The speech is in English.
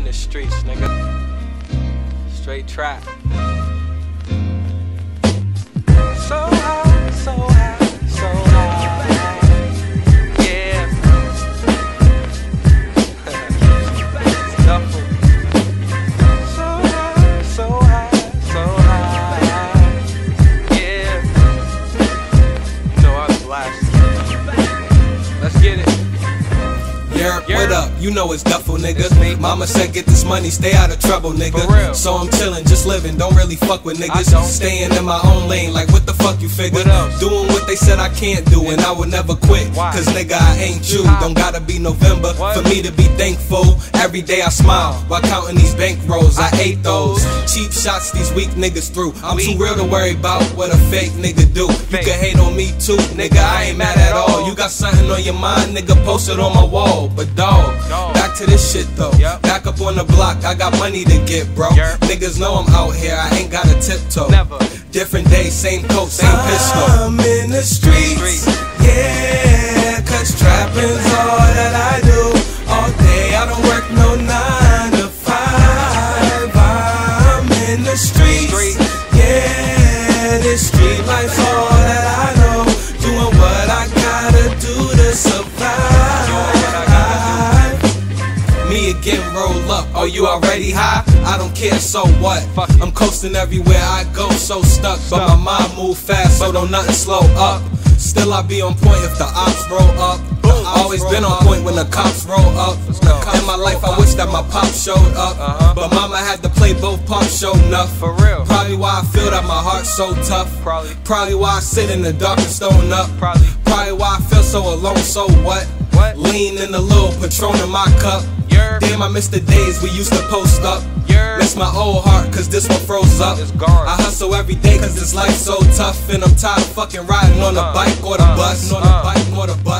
the streets, nigga. Straight trap. So high, so high, so high. Yeah. It's duffel. So high, so high, so high. Yeah. You know I'm blasted. Let's get it. What up? You know it's duffel, nigga. Mama said get this money, stay out of trouble, nigga. So I'm chillin', just living, don't really fuck with niggas. Staying in my own lane, like what the fuck you figure? Doing what they said I can't do, and I would never quit. Cause nigga, I ain't you. Don't gotta be November for me to be thankful. Every day I smile while counting these bank rolls. I hate those cheap shots these weak niggas through. I'm too real to worry about what a fake nigga do. You can hate on me too, nigga, I ain't mad at all. You got something on your mind, nigga, post it on my wall. But dog, back to this shit though. Back up on the block, I got money to get, bro. Niggas know I'm out here, I ain't got a tiptoe. Different day, same coat, same pistol. I'm in the streets, yeah, cause trapping's all that I do. All day, I don't work no 9 to 5. I'm in the streets, yeah, this street life's all that I know. Doing what I gotta do to survive. Me again, roll up. Oh, you already high? I don't care, so what? I'm coasting everywhere I go, so stuck. But my mind move fast, so don't nothing slow up. Still I be on point if the ops roll up. Always been on point when the cops roll up. In my life I wish that my pop showed up, but mama had to play both parts, show enough. For real. Probably why I feel that my heart's so tough. Probably why I sit in the dark and stone up. Probably why I feel so alone, so what? Lean in a little Patron in my cup. Damn, I miss the days we used to post up. Miss my old heart cause this one froze up. I hustle every day cause this life's so tough. And I'm tired of fucking riding on the bike or the bus.